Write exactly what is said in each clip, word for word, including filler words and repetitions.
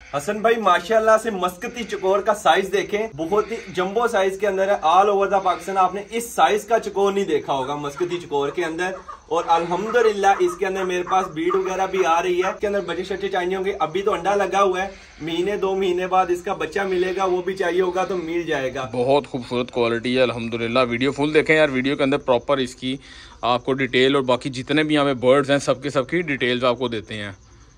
हसन भाई माशाल्लाह से मस्कती चकोर का साइज देखें, बहुत ही जंबो साइज के अंदर है। ऑल ओवर द पाकिस्तान आपने इस साइज का चकोर नहीं देखा होगा मस्कती चकोर के अंदर। और अल्हम्दुलिल्लाह इसके अंदर मेरे पास ब्रीड वगैरह भी आ रही है। इसके अंदर बच्चे शच्चे चाहिए होंगे, अभी तो अंडा लगा हुआ है, महीने दो महीने बाद इसका बच्चा मिलेगा, वो भी चाहिए होगा तो मिल जाएगा। बहुत खूबसूरत क्वालिटी है अल्हम्दुलिल्लाह। वीडियो फुल देखें यार, वीडियो के अंदर प्रॉपर इसकी आपको डिटेल और बाकी जितने भी यहाँ पे बर्ड्स हैं सबके सबकी डिटेल्स आपको देते हैं।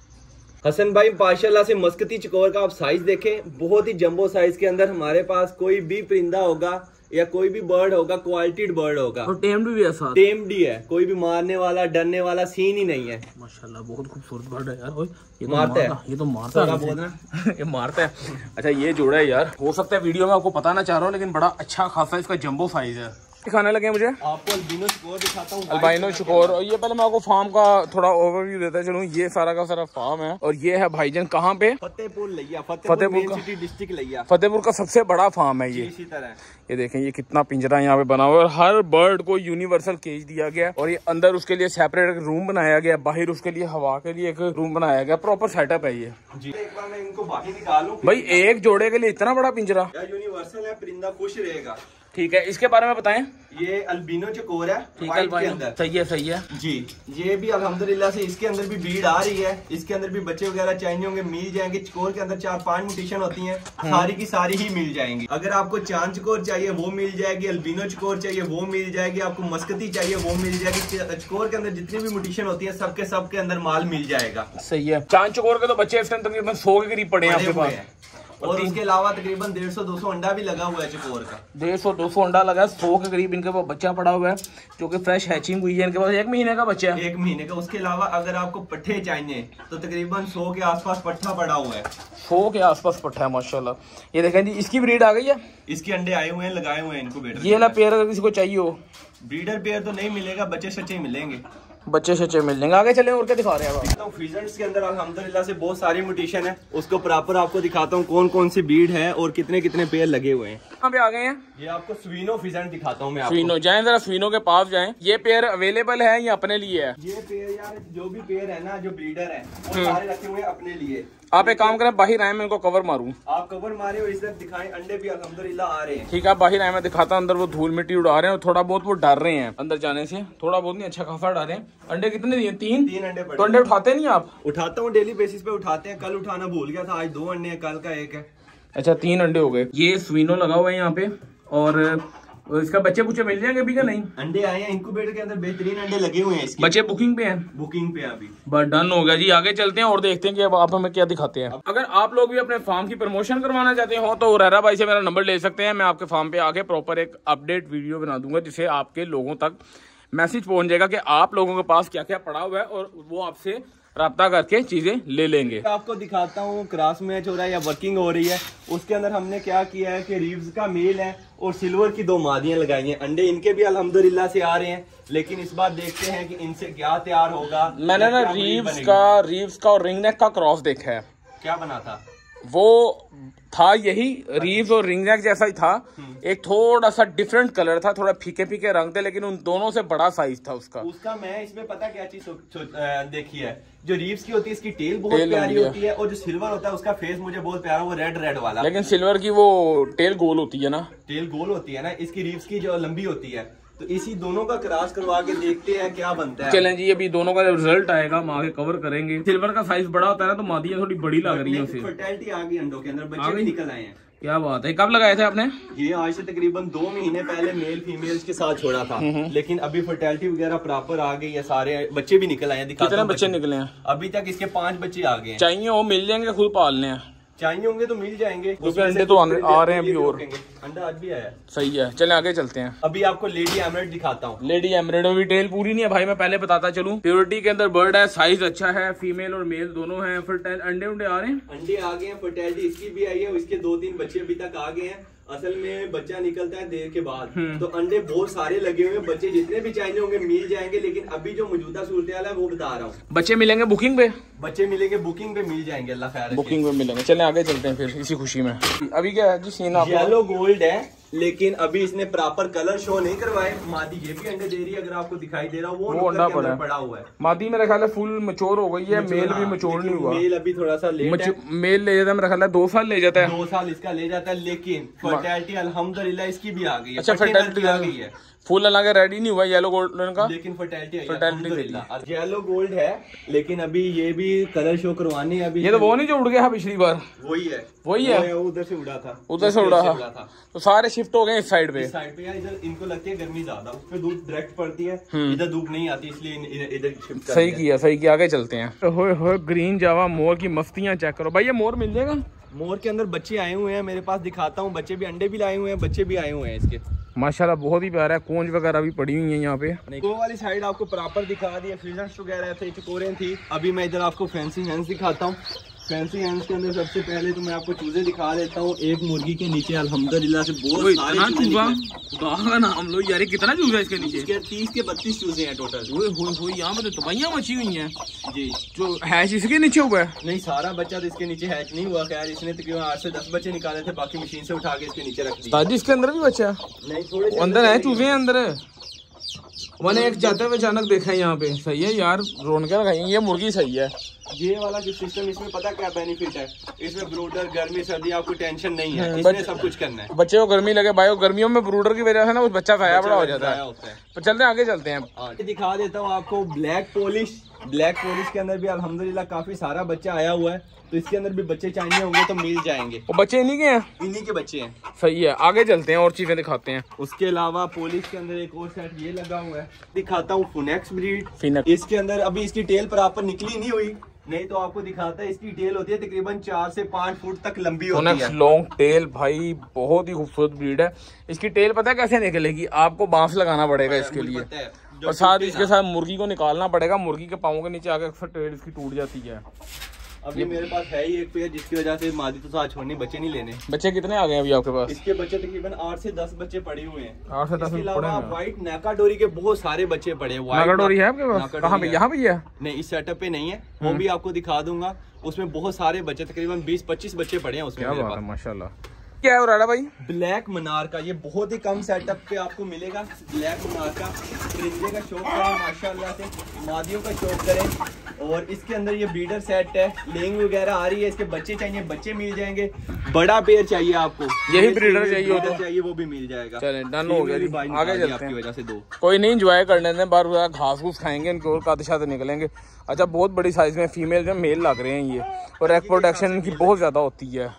हसन भाई माशाल्लाह से मस्कती चकोर का आप साइज देखें, बहुत ही जंबो साइज के अंदर हमारे पास कोई भी परिंदा होगा या कोई भी बर्ड होगा क्वालिटीड बर्ड होगा। और टेम्ड भी है साथ। टेम्ड ही है, कोई भी मारने वाला डरने वाला सीन ही नहीं है। माशाल्लाह बहुत खूबसूरत बर्ड है यार। ये तो मारता है, ये तो मारता है ये मारता है। अच्छा ये जोड़ा है यार, हो सकता है वीडियो में आपको पता ना चाह रहा हूँ, लेकिन बड़ा अच्छा खासा इसका जंबो साइज है। दिखाने लगे मुझे आपको अल्बिनो चकोर दिखाता हूँ। अल्बिनो चकोर, और ये पहले मैं आपको फार्म का थोड़ा ओवरव्यू देता चलूँ। ये सारा का सारा फार्म है और ये है भाईजान कहाँ पे? फतेहपुर लिया, फतेहपुर का सिटी डिस्ट्रिक्ट लिया, फतेहपुर का सबसे बड़ा फार्म है ये। इसी तरह ये देखें ये कितना पिंजरा यहाँ पे बना हुआ है और हर बर्ड को यूनिवर्सल केज दिया गया और ये अंदर उसके लिए सेपरेट एक रूम बनाया गया, बाहर उसके लिए हवा के लिए एक रूम बनाया गया। प्रॉपर सेटअप है ये जी। एक बार मैं इनको बाहर निकालूं भाई, एक जोड़े के लिए इतना बड़ा पिंजरा? यूनिवर्सल है, परिंदा खुश रहेगा। ठीक है, इसके बारे में बताएं। ये अल्बिनो चकोर है, ठीक है के अंदर। सही है सही है जी। ये भी अल्हम्दुलिल्लाह से इसके अंदर भी ब्रीड आ रही है, इसके अंदर भी बच्चे वगैरह चाहिए होंगे मिल जाएंगे। चकोर के अंदर चार पांच म्यूटेशन होती हैं, सारी की सारी ही मिल जाएंगी। अगर आपको चांद चकोर चाहिए वो मिल जाएगी, अल्बिनो चकोर चाहिए वो मिल जाएगी, आपको मस्कती चाहिए वो मिल जाएगी। चकोर के अंदर जितनी भी म्यूटेशन होती है सबके सबके अंदर माल मिल जाएगा। सही है। चांद चकोर के तो बच्चे इसके अंदर तकरीबन सौ के करीब पड़े हैं आपके पास, और उसके अलावा तकरीबन डेढ़ सौ दो सौ अंडा भी लगा हुआ है चकोर का। डेढ़ सौ दो सौ अंडा लगा है, सौ के करीब इनके पास बच्चा पड़ा हुआ है जो कि फ्रेश हैचिंग हुई है। इनके पास एक महीने का बच्चा है, एक महीने का। उसके अलावा अगर आपको पट्ठे चाहिए तो तकरीबन सौ के आसपास पट्ठा पड़ा हुआ है, सौ के आसपास पट्ठा है माशाल्लाह। ये देखें जी, इसकी ब्रीड आ गई है, इसके अंडे आए हुए हैं, लगाए हुए हैं इनको बेटर। ये ला पेयर अगर किसी को चाहिए हो, ब्रीडर पेयर तो नहीं मिलेगा, बच्चे सच्चे मिलेंगे, बच्चे सच्चे मिल जाएंगे। आगे चले और क्या दिखा रहे हैं तो फिजेंट्स के अंदर अल्हम्दुलिल्लाह से बहुत सारी म्यूटेशन है, उसको प्रॉपर आपको दिखाता हूँ कौन कौन सी ब्रीड है और कितने कितने पेयर लगे हुए हैं। कहाँ पे आ गए हैं? ये आपको स्वीनो फिजेंट दिखाता हूँ मैं आपको। स्वीनो जाएं जरा, स्वीनो के पास जाएं। ये पेयर अवेलेबल है या अपने लिए है? ये पेयर यार जो भी पेयर है ना, जो ब्रीडर है वो सारे रखे हुए हैं अपने लिए। आप एक काम करें, बाहर आए मैं इनको कवर मारूं। आप कवर मारे और इस तरफ दिखाएं, अंडे भी अल्हम्दुलिल्लाह आ रहे हैं। ठीक है, बाहर आए मैं दिखाता हूं। अंदर वो धूल मिट्टी उड़ा रहे हैं और थोड़ा बहुत वो डर रहे हैं अंदर जाने से, थोड़ा बहुत नहीं, अच्छा खासा डर रहे हैं। अंडे कितने दिए? तीन तीन अंडे पड़े। तो अंडे उठाते नहीं आप? उठाता हूँ, डेली बेसिस पे उठाते हैं। कल उठाना भूल गया था, आज दो अंडे हैं, कल का एक है। अच्छा तीन अंडे हो गए। ये स्वीनो लगा हुआ है यहाँ पे और इसका बच्चे बुच्चे मिल जाएंगे अभी का नहीं? अंडे आए हैं इंक्यूबेटर के अंदर, बेहतरीन अंडे लगे हुए हैं इसके। बच्चे बुकिंग पे हैं? बुकिंग पे अभी। बस डन हो गया जी। आगे चलते हैं और देखते हैं कि अब आप हमें क्या दिखाते हैं। अगर आप लोग भी अपने फार्म की प्रमोशन करवाना चाहते हो तो रहरा भाई से मेरा नंबर ले सकते हैं। मैं आपके फार्म पे आके प्रॉपर एक अपडेट वीडियो बना दूंगा जिससे आपके लोगों तक मैसेज पहुंच जाएगा कि आप लोगों के पास क्या क्या पड़ा हुआ है और वो आपसे राब्ता करके चीजें ले लेंगे। आपको दिखाता हूँ क्रॉस मैच हो रहा है या वर्किंग हो रही है, उसके अंदर हमने क्या किया है कि रीव्स का मेल है और सिल्वर की दो मादियां लगाई हैं। अंडे इनके भी अल्हम्दुलिल्लाह से आ रहे हैं, लेकिन इस बार देखते हैं कि इनसे क्या तैयार होगा। मैंने ना रीव्स का रीव्स का और रिंग नेक का क्रॉस देखा है। क्या बना था वो? था यही रीव्स और रिंग नेक जैसा ही था, एक थोड़ा सा डिफरेंट कलर था, थोड़ा फीके फीके रंग थे, लेकिन उन दोनों से बड़ा साइज था उसका। उसका मैं इसमें पता क्या चीज देखी है, जो रीव्स की होती है इसकी टेल बहुत प्यारी होती है और जो सिल्वर होता है उसका फेस मुझे बहुत प्यारा, वो रेड रेड वाला। लेकिन सिल्वर की वो टेल गोल होती है ना, टेल गोल होती है ना, इसकी रीव्स की जो लंबी होती है। तो इसी दोनों का क्रॉस करवा के देखते हैं क्या बनता है। चलें जी, अभी दोनों का जब रिजल्ट आएगा हम आगे कवर करेंगे। सिल्वर का साइज बड़ा होता है ना तो मादियां थोड़ी बड़ी लग रही है उसे। फर्टिलिटी आ गई अंडों के अंदर, बच्चे भी निकल आए हैं। क्या बात है। कब लगाए थे आपने? ये आज से तकरीबन दो महीने पहले मेल फीमेल्स के साथ छोड़ा था, लेकिन अभी फर्टिलिटी वगैरह प्रॉपर आ गई है, सारे बच्चे भी निकल आए हैं। कितने बच्चे निकले हैं अभी तक? इसके पांच बच्चे आ गए हैं। चाहिए वो मिल जाएंगे, खुद पालने हैं। चाहिए होंगे तो मिल जाएंगे, क्योंकि अंडे तो आ रहे हैं अभी और। अंडा आज भी आया। सही है, चलें आगे चलते हैं। अभी आपको लेडी एमरेट दिखाता हूँ। लेडी एमरेट में भी टेल पूरी नहीं है भाई, मैं पहले बताता चलूं। प्योरिटी के अंदर बर्ड है, साइज अच्छा है, फीमेल और मेल दोनों हैं। फर्टाइल अंडे उंडे आ रहे हैं, अंडे आ गए हैं, फर्टिलिटी इसकी भी आई है, इसके दो तीन बच्चे अभी तक आ गए हैं। असल में बच्चा निकलता है देर के बाद, तो अंडे बहुत सारे लगे हुए हैं। बच्चे जितने भी चाहिए होंगे मिल जाएंगे, लेकिन अभी जो मौजूदा सूरत हाल है वो बता रहा हूँ। बच्चे मिलेंगे बुकिंग पे? बच्चे मिलेंगे बुकिंग पे, मिल जाएंगे अल्लाह खैर। बुकिंग पे मिलेंगे। चलें आगे चलते हैं फिर इसी खुशी में। अभी क्या है जी सीन? येलो गोल्ड है, लेकिन अभी इसने प्रॉपर कलर शो नहीं करवाए। मादी ये भी अंडे दे रही है, अगर आपको दिखाई दे रहा हो वो, वो अंडा पड़ा, पड़ा हुआ है। मादी मेरा ख्याल है फुल मैच्योर हो गई है, मेल भी मैच्योर नहीं हुआ। मेल अभी थोड़ा सा लेट है। मेल ले जाता है मेरा ख्याल है दो साल ले जाता है, दो साल इसका ले जाता है, लेकिन फर्टिलिटी अल्हम्दुलिल्लाह इसकी भी आ गई है। अच्छा फर्टिलिटी आ गई है, फुल हालांकि रेडी नहीं हुआ येलो गोल्डन का, लेकिन फर्टिलिटी फर्टिलिटी येलो गोल्ड है। लेकिन अभी ये भी कलर शो करवानी है। अभी ये तो वो नहीं जो उड़ गया पिछली बार, वही है वही है, उधर से उड़ा था, उधर से उड़ा था। तो सारे शिफ्ट हो गए इस साइड पे। इस साइड पे यार इधर इनको लगती है गर्मी ज्यादा, उस पे धूप डायरेक्ट पड़ती है, इधर धूप नहीं आती, इसलिए इधर शिफ्ट कर सही किया, सही किया। आगे चलते हैं। होए होए ग्रीन जावा मोर की मस्तियां चेक करो भाई, ये मोर मिल जाएगा? मोर के अंदर बच्चे आए हुए हैं मेरे पास, दिखाता हूँ। बच्चे भी अंडे भी लाए हुए हैं, बच्चे भी आए हुए हैं इसके माशाल्लाह, बहुत ही प्यारा है। कोंज वगैरह भी पड़ी हुई है यहाँ पे। वो वाली साइड आपको प्रॉपर दिखा दी, फ्रीजर्स वगैरह थे, चकोरें थी। अभी मैं इधर आपको फैंसी हैंस दिखाता हूँ। फैंसी हैंस के अंदर सबसे पहले तो मैं आपको चूजे दिखा देता हूँ। एक मुर्गी के नीचे अल्हम्दुलिल्लाह से बहुत सारे चूजे नाम लो यार, कितना चूजा है इसके नीचे? इसके तीस के बत्तीस चूजे हैं टोटल। यहाँ पे तो तबाइयां मची हुई हैं जी। जो हैच इसके नीचे हुआ है? नहीं, सारा बच्चा तो इसके नीचे हैच नहीं हुआ। खैर इसने तकरीबन आठ से दस बच्चे निकाले थे, बाकी मशीन से उठा के इसके नीचे रख दिया। ताजी इसके अंदर भी बच्चा नहीं, थोड़े अंदर है, चूजे हैं अंदर। मैंने एक जाते हुए अचानक देखा है यहाँ पे। सही है यार, रौनक लगाई। ये मुर्गी सही है। ये वाला जो सिस्टम, इसमें पता क्या बेनिफिट है, इसमें ब्रूडर गर्मी सर्दी आपको टेंशन नहीं है, इसमें सब कुछ करना है। बच्चे को गर्मी लगे भाई, गर्मियों में ब्रूडर की वजह से ना वो बच्चा खाया बड़ा हो जाता है। तो चलते हैं आगे, चलते हैं। दिखा देता हूँ आपको ब्लैक पॉलिश। ब्लैक पॉलिश के अंदर भी अल्हम्दुलिल्लाह काफी सारा बच्चा आया हुआ है, तो इसके अंदर भी बच्चे चाहिए होंगे तो मिल जाएंगे। वो बच्चे इन्हीं के हैं? इन्हीं के बच्चे हैं। सही है, आगे चलते हैं और चीजें दिखाते हैं। उसके अलावा पॉलिश के अंदर एक और सेट ये लगा हुआ है, दिखाता हूँ। फुनेक्स ब्रीड। फिनक। इसके अंदर अभी इसकी टेल प्रॉपर निकली नहीं हुई, नहीं तो आपको दिखाता है। इसकी टेल होती है तकरीबन चार से पाँच फुट तक लंबी होती है। लॉन्ग टेल भाई, बहुत ही खूबसूरत ब्रीड है। इसकी टेल पता है कैसे निकलेगी? आपको बांस लगाना पड़ेगा इसके लिए, और साथ इसके साथ मुर्गी को निकालना पड़ेगा। मुर्गी के पाँव के नीचे आके अक्सर टेल इसकी टूट जाती है। अभी मेरे पास है ही एक पेयर, जिसकी वजह से मादी तो साथ छोड़नी, बच्चे नहीं लेने। बच्चे कितने आ गए अभी आपके पास? इसके बच्चे तकरीबन आठ से दस बच्चे पड़े हुए हैं। आठ से दस पड़े हैं। व्हाइट नाकाडोरी के बहुत सारे बच्चे पड़े हैं। नाकाडोरी है आपके पास? कहाँ पे? यहाँ पे है? नहीं, इस सेटअप पे नहीं है, वो भी आपको दिखा दूंगा। उसमें बहुत सारे बच्चे, तकरीबन बीस पच्चीस बच्चे पड़े हैं उसमें। क्या बात है, माशाल्लाह। क्या है उराड़ा भाई? ब्लैक मनार का, ये बहुत ही कम सेटअप पे आपको मिलेगा। ब्लैक मनार का परिंदे का शौक करें माशाल्लाह से, मादियों का शौक करें। और इसके अंदर ये ब्रीडर सेट है, लेंग वगैरह आ रही है। इसके बच्चे चाहिए, बच्चे मिल जाएंगे। बड़ा पेयर चाहिए आपको, यही ब्रीडर चाहिए हो चाहिए वो भी मिल जाएगा। चलें, डन हो गया। आगे चलते हैं। आपकी वजह से दो कोई नहीं, एंजॉय करने दें, बार बार घास घूस खाएंगे, इनके और काते शाते निकलेंगे। अच्छा, बहुत बड़ी साइज में फीमेल जो मेल लग रहे हैं ये, और एग प्रोडक्शन इनकी बहुत ज्यादा होती है।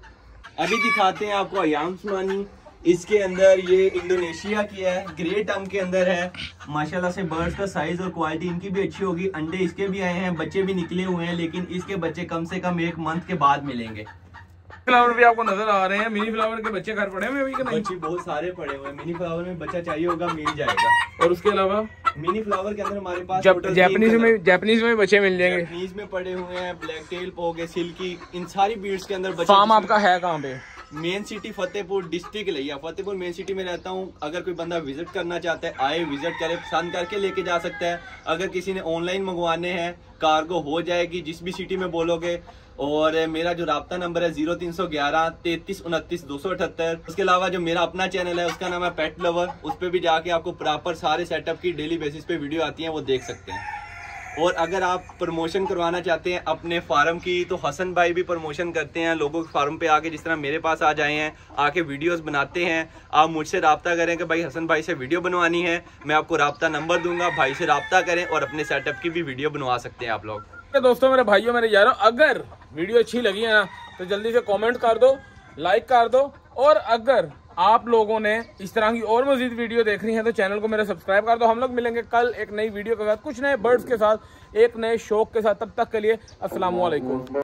अभी दिखाते हैं आपको अयाम्समानी। इसके अंदर ये इंडोनेशिया की है, ग्रे टर्म के अंदर है। माशाल्लाह से बर्ड्स का साइज और क्वालिटी इनकी भी अच्छी होगी। अंडे इसके भी आए हैं, बच्चे भी निकले हुए हैं, लेकिन इसके बच्चे कम से कम एक मंथ के बाद मिलेंगे। फ्लावर भी आपको नजर आ रहे हैं। मिनी फ्लावर के बच्चे घर पड़े हुए अभी के नहीं? बच्चे बहुत सारे पड़े हुए हैं। मिनी फ्लावर में बच्चा चाहिए होगा, मिल जाएगा। और उसके अलावा मिनी फ्लावर के अंदर हमारे पास जापानीज में जापानीज में बच्चे मिल जाएंगे। जापानीज में पड़े हुए हैं, ब्लैक टेल हो गए, सिल्की, इन सारी ब्रीड्स के अंदर बच्चे। फार्म आपका है कहाँ पे? मेन सिटी फतेहपुर डिस्ट्रिक्ट लिया, फतेहपुर मेन सिटी में रहता हूँ। अगर कोई बंदा विजिट करना चाहता है, आए विजिट करे, पसंद करके लेके जा सकता है। अगर किसी ने ऑनलाइन मंगवाने हैं, कार्गो हो जाएगी जिस भी सिटी में बोलोगे। और मेरा जो राब्ता नंबर है जीरो तीन सौ ग्यारह तैतीस उनतीस दो सौ अठहत्तर। उसके अलावा जो मेरा अपना चैनल है उसका नाम है पेट लवर, उस पर भी जाके आपको प्रॉपर सारे सेटअप की डेली बेसिस पे वीडियो आती है, वो देख सकते हैं। और अगर आप प्रमोशन करवाना चाहते हैं अपने फार्म की, तो हसन भाई भी प्रमोशन करते हैं लोगों के फार्म पे आके, जिस तरह मेरे पास आ जाए हैं, आके वीडियोस बनाते हैं। आप मुझसे राब्ता करें कि भाई हसन भाई से वीडियो बनवानी है, मैं आपको राब्ता नंबर दूंगा, भाई से राब्ता करें और अपने सेटअप की भी वीडियो बनवा सकते हैं आप लोग। दोस्तों, मेरे भाइयों, मेरे यारों, अगर वीडियो अच्छी लगी है ना तो जल्दी से कमेंट कर दो, लाइक कर दो। और अगर आप लोगों ने इस तरह की और मजीद वीडियो देखनी है तो चैनल को मेरा सब्सक्राइब कर दो। हम लोग मिलेंगे कल एक नई वीडियो के साथ, कुछ नए बर्ड्स के साथ, एक नए शौक के साथ। तब तक के लिए अस्सलाम वालेकुम।